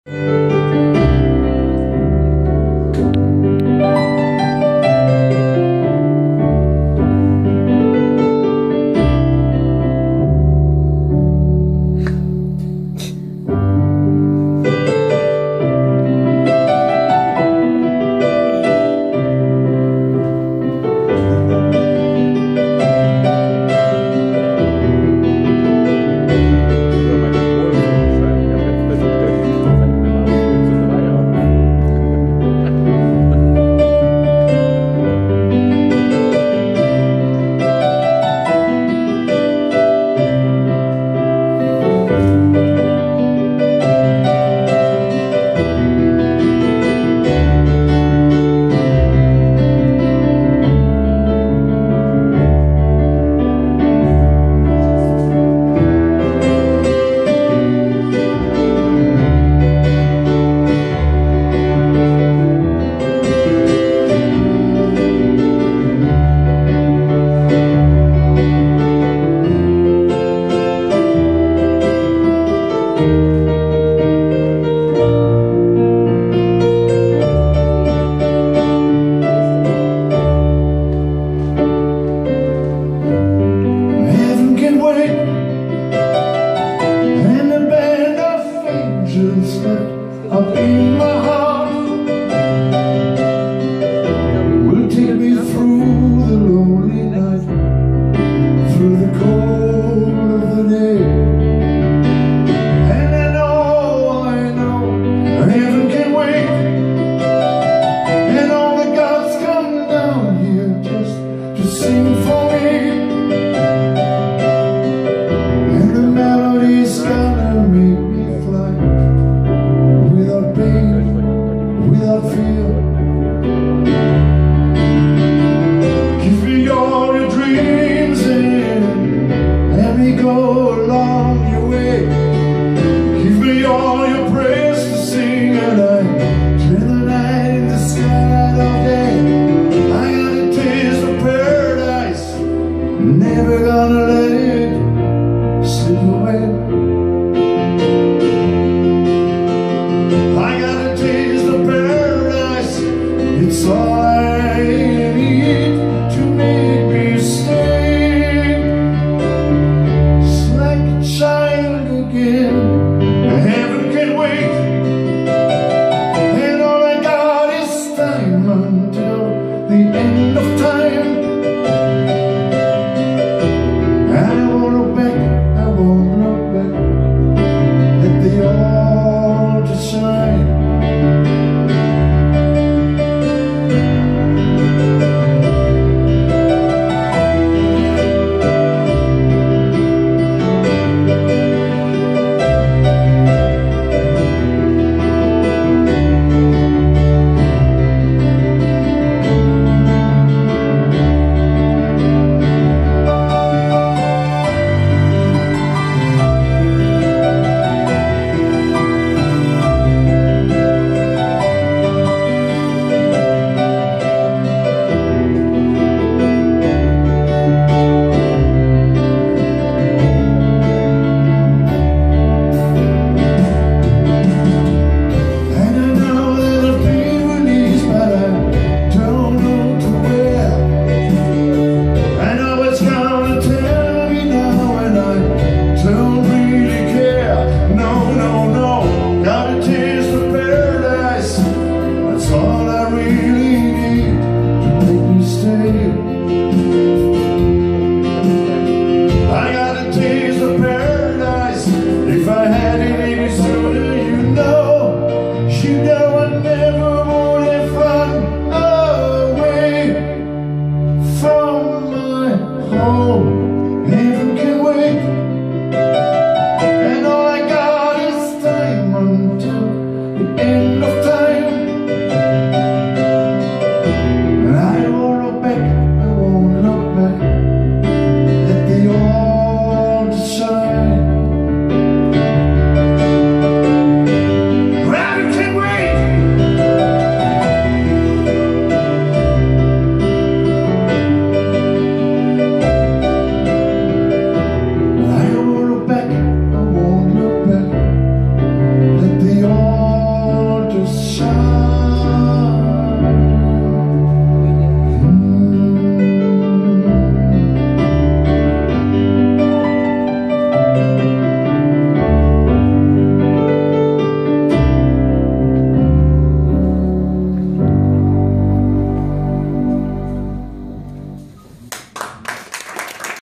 Up in my heart will take me through the lonely night, through the cold of the day. And I know heaven can wait, and all the gods come down here just to sing for me. And the melody's gonna make me fly, without pain, without fear. Give me all your dreams and let me go along your way. Give me all your praise to sing, and I turn the night in the sky all day. I got a taste of paradise, never gonna let it slip away. I got a taste of paradise, it's all